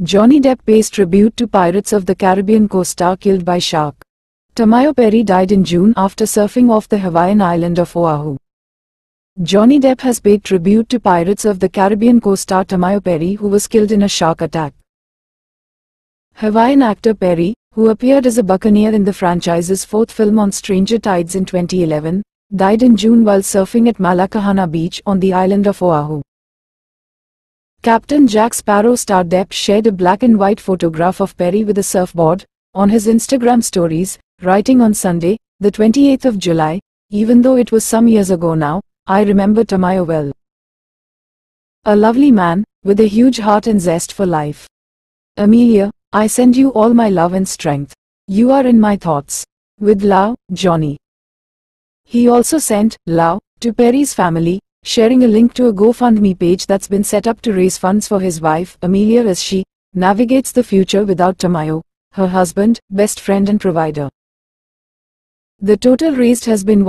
Johnny Depp pays tribute to Pirates of the Caribbean co-star killed by shark. Tamayo Perry died in June after surfing off the Hawaiian island of Oahu. Johnny Depp has paid tribute to Pirates of the Caribbean co-star Tamayo Perry, who was killed in a shark attack. Hawaiian actor Perry, who appeared as a buccaneer in the franchise's fourth film on Stranger Tides in 2011, died in June while surfing at Malakahana Beach on the island of Oahu. Captain Jack Sparrow star Depp shared a black and white photograph of Perry with a surfboard on his Instagram stories, writing on Sunday, the 28th of July, "Even though it was some years ago now, I remember Tamayo well. A lovely man, with a huge heart and zest for life. Amelia, I send you all my love and strength. You are in my thoughts. With love, Johnny." He also sent love to Perry's family, sharing a link to a GoFundMe page that's been set up to raise funds for his wife, Amelia, as she navigates the future without Tamayo, her husband, best friend and provider. The total raised has been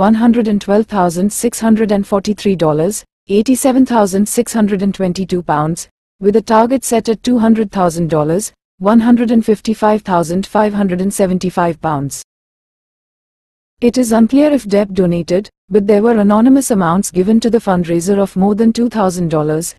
$112,643, £87,622, with a target set at $200,000, £155,575. It is unclear if Depp donated, but there were anonymous amounts given to the fundraiser of more than $2,000,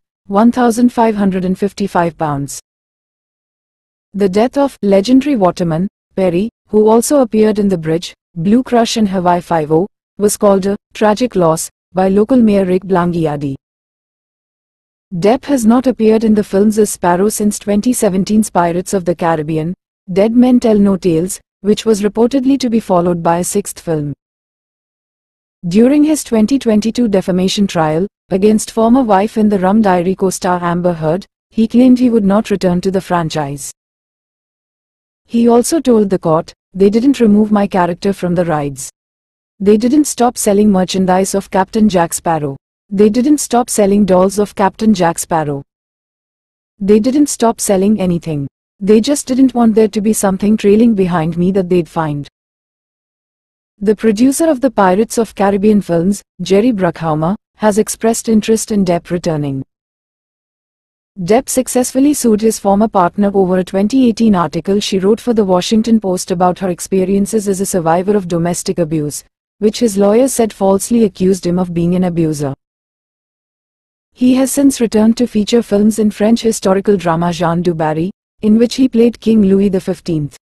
£1,555. The death of legendary waterman Perry, who also appeared in The Bridge, Blue Crush and Hawaii Five-0, was called a tragic loss by local mayor Rick Blangiardi. Depp has not appeared in the films as Sparrow since 2017's Pirates of the Caribbean, Dead Men Tell No Tales, which was reportedly to be followed by a sixth film. During his 2022 defamation trial against former wife and the Rum Diary co-star Amber Heard, he claimed he would not return to the franchise. He also told the court, "They didn't remove my character from the rides. They didn't stop selling merchandise of Captain Jack Sparrow. They didn't stop selling dolls of Captain Jack Sparrow. They didn't stop selling anything. They just didn't want there to be something trailing behind me that they'd find." The producer of the Pirates of Caribbean films, Jerry Bruckheimer, has expressed interest in Depp returning. Depp successfully sued his former partner over a 2018 article she wrote for The Washington Post about her experiences as a survivor of domestic abuse, which his lawyers said falsely accused him of being an abuser. He has since returned to feature films in French historical drama Jean du Barry, in which he played King Louis XV.